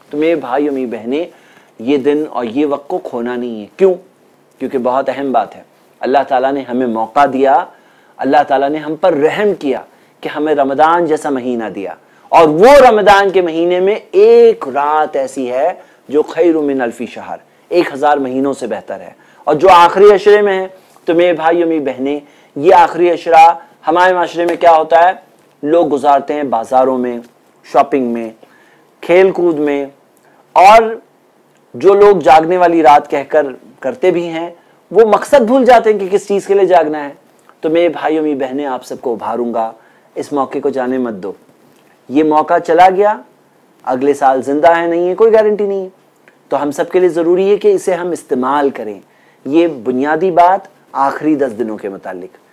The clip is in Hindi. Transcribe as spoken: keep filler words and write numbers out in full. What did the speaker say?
तो मेरे भाई और मेरी बहनें, ये दिन और ये वक्त को खोना नहीं है। क्यों? क्योंकि बहुत अहम बात है, अल्लाह ताला ने हमें मौका दिया, अल्लाह ताला ने हम पर रहम किया कि हमें रमज़ान जैसा महीना दिया, और वो रमज़ान के महीने में एक रात ऐसी है जो खैरु मिन अल्फी शहर, एक हज़ार महीनों से बेहतर है। और जो आखिरी अशरे में है, तो मेरे भाई और मेरी बहनें, ये आखिरी अशरा हमारे माशरे में क्या होता है, लोग गुजारते हैं बाज़ारों में, शॉपिंग में, खेल कूद में, और जो लोग जागने वाली रात कहकर करते भी हैं, वो मकसद भूल जाते हैं कि किस चीज़ के लिए जागना है। तो मेरे भाई और मेरी बहनें, आप सबको उभारूंगा, इस मौके को जाने मत दो। ये मौका चला गया, अगले साल जिंदा है नहीं है, कोई गारंटी नहीं है। तो हम सब के लिए ज़रूरी है कि इसे हम इस्तेमाल करें। ये बुनियादी बात आखिरी दस दिनों के मुतालिक।